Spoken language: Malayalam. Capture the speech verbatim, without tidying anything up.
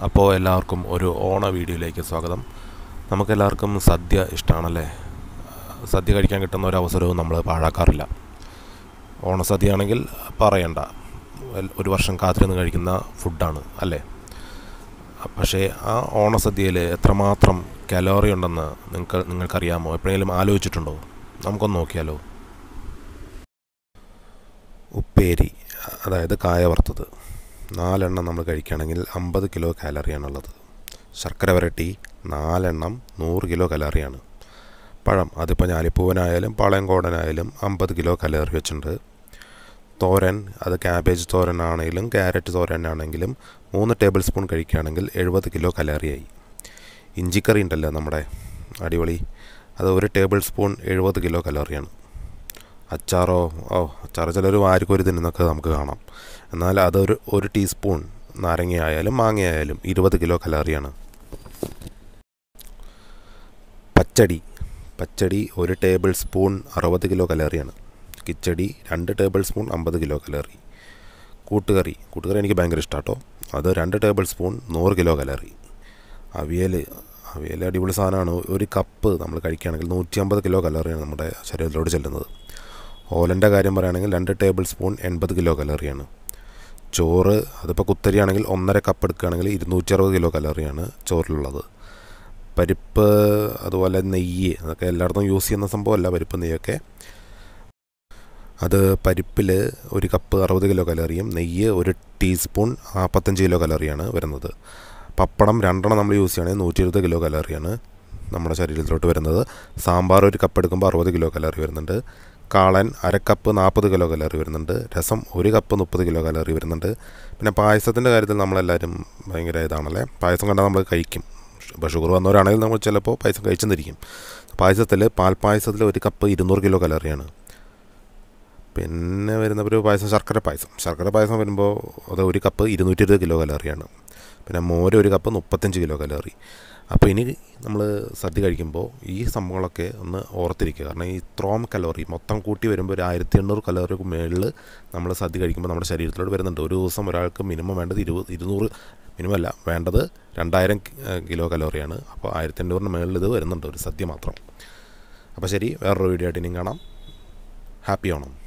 അപ്പോൾ എല്ലാവർക്കും ഒരു ഓണ വീഡിയോയിലേക്ക് സ്വാഗതം. നമുക്കെല്ലാവർക്കും സദ്യ ഇഷ്ടമാണല്ലേ. സദ്യ കഴിക്കാൻ കിട്ടുന്ന ഒരു അവസരവും നമ്മൾ പാഴാക്കാറില്ല. ഓണസദ്യ ആണെങ്കിൽ പറയണ്ട, ഒരു വർഷം കാത്തിരുന്ന് കഴിക്കുന്ന ഫുഡാണ് അല്ലേ. പക്ഷേ ആ ഓണസദ്യയിൽ എത്രമാത്രം കലോറി ഉണ്ടെന്ന് നിങ്ങൾക്ക് നിങ്ങൾക്കറിയാമോ? എപ്പോഴെങ്കിലും ആലോചിച്ചിട്ടുണ്ടോ? നമുക്കൊന്ന് നോക്കിയാലോ. ഉപ്പേരി, അതായത് കായ വറുത്തത്, നാലെണ്ണം നമ്മൾ കഴിക്കുകയാണെങ്കിൽ അമ്പത് കിലോ കാലറിയാണുള്ളത്. ശർക്കര വരട്ടി നാലെണ്ണം നൂറ് കിലോ കലോറിയാണ്. പഴം, അതിപ്പോൾ ഞാലിപ്പൂവനായാലും പാളയംകോടനായാലും അമ്പത് കിലോ കലോറി വെച്ചിട്ടുണ്ട്. തോരൻ, അത് ക്യാബേജ് തോരനാണെങ്കിലും ക്യാരറ്റ് തോരനാണെങ്കിലും മൂന്ന് ടേബിൾ സ്പൂൺ കഴിക്കുകയാണെങ്കിൽ എഴുപത് കിലോ കലോറിയായി. ഇഞ്ചിക്കറി ഉണ്ടല്ലോ നമ്മുടെ അടിപൊളി, അത് ഒരു ടേബിൾ സ്പൂൺ എഴുപത് കിലോ കലോറിയാണ്. അച്ചാറോ, ഓ അച്ചാർ ചിലർ വാരിക്കോരി തിന്നുന്നൊക്കെ നമുക്ക് കാണാം. എന്നാൽ അതൊരു ഒരു ടീസ്പൂൺ നാരങ്ങയായാലും മാങ്ങയായാലും ഇരുപത് കിലോ കലോറിയാണ്. പച്ചടി പച്ചടി ഒരു ടേബിൾ സ്പൂൺ അറുപത് കിലോ കലോറിയാണ്. കിച്ചടി രണ്ട് ടേബിൾ സ്പൂൺ അമ്പത് കിലോ കലോറി. കൂട്ടുകറി കൂട്ടുകറി എനിക്ക് ഭയങ്കര ഇഷ്ടമാണ് കേട്ടോ. അത് രണ്ട് ടേബിൾ സ്പൂൺ നൂറ് കിലോ കലോറി. അവിയൽ അവിയൽ അടിപൊളി സാധനമാണ്. ഒരു കപ്പ് നമ്മൾ കഴിക്കുകയാണെങ്കിൽ നൂറ്റി അമ്പത് കിലോ കലോറിയാണ് നമ്മുടെ ശരീരത്തിലോട്ട് ചെല്ലുന്നത്. ഓലൻ്റെ കാര്യം പറയുകയാണെങ്കിൽ രണ്ട് ടേബിൾ സ്പൂൺ എൺപത് കിലോ കലോറിയാണ്. ചോറ്, അതിപ്പോൾ കുത്തരിയാണെങ്കിൽ ഒന്നര കപ്പ് എടുക്കുകയാണെങ്കിൽ ഇരുന്നൂറ്റി അറുപത് കിലോ കലോറിയാണ് ചോറിലുള്ളത്. പരിപ്പ്, അതുപോലെ നെയ്യ്, അതൊക്കെ എല്ലായിടത്തും യൂസ് ചെയ്യുന്ന സംഭവമല്ല പരിപ്പ് നെയ്യൊക്കെ. അത് പരിപ്പിൽ ഒരു കപ്പ് അറുപത് കിലോ കലോറിയും നെയ്യ് ഒരു ടീസ്പൂൺ നാൽപ്പത്തഞ്ച് കിലോ കലോറിയാണ് വരുന്നത്. പപ്പടം രണ്ടെണ്ണം നമ്മൾ യൂസ് ചെയ്യുകയാണെങ്കിൽ നൂറ്റി ഇരുപത് കിലോ കലോറിയാണ് നമ്മുടെ ശരീരത്തിലോട്ട് വരുന്നത്. സാമ്പാർ ഒരു കപ്പ് എടുക്കുമ്പോൾ അറുപത് കിലോ കലോറി വരുന്നുണ്ട്. കാളൻ അരക്കപ്പ് നാൽപ്പത് കിലോ കലോറി വരുന്നുണ്ട്. രസം ഒരു കപ്പ് മുപ്പത് കിലോ കലോറി വരുന്നുണ്ട്. പിന്നെ പായസത്തിൻ്റെ കാര്യത്തിൽ നമ്മളെല്ലാവരും ഭയങ്കര ഇതാണല്ലേ, പായസം കണ്ടാൽ നമ്മൾ കഴിക്കും. ഇപ്പോൾ ഷുഗർ വന്നവരാണെങ്കിൽ നമ്മൾ ചിലപ്പോൾ പായസം കഴിച്ചെന്നിരിക്കും. പായസത്തിൽ പാൽപ്പായസത്തിൽ ഒരു കപ്പ് ഇരുന്നൂറ് കിലോ കലോറിയാണ്. പിന്നെ വരുന്ന ഒരു പായസം ശർക്കര പായസം ശർക്കര പായസം വരുമ്പോൾ അത് ഒരു കപ്പ് ഇരുന്നൂറ്റി ഇരുപത് കിലോ കലോറിയാണ്. പിന്നെ മോര് ഒരു കപ്പ് മുപ്പത്തഞ്ച് കിലോ കലോറി. അപ്പോൾ ഇനി നമ്മൾ സദ്യ കഴിക്കുമ്പോൾ ഈ സംഭവങ്ങളൊക്കെ ഒന്ന് ഓർത്തിരിക്കുക. കാരണം ഈ ഇത്രയും കലോറി മൊത്തം കൂട്ടി വരുമ്പോൾ ഒരു ആയിരത്തി എണ്ണൂറ് കലോറിക്ക് മുകളിൽ നമ്മൾ സദ്യ കഴിക്കുമ്പോൾ നമ്മുടെ ശരീരത്തിലോട്ട് വരുന്നുണ്ട്. ഒരു ദിവസം ഒരാൾക്ക് മിനിമം വേണ്ടത് ഇരുപത് ഇരുന്നൂറ് മിനിമം അല്ല, വേണ്ടത് രണ്ടായിരം കിലോ കലോറിയാണ്. അപ്പോൾ ആയിരത്തി എണ്ണൂറിന് മുകളിൽ ഇത് വരുന്നുണ്ട് ഒരു സദ്യ മാത്രം. അപ്പോൾ ശരി, വേറൊരു വീഡിയോ ആയിട്ട് ഇനിയും കാണാം. ഹാപ്പി ഓണം.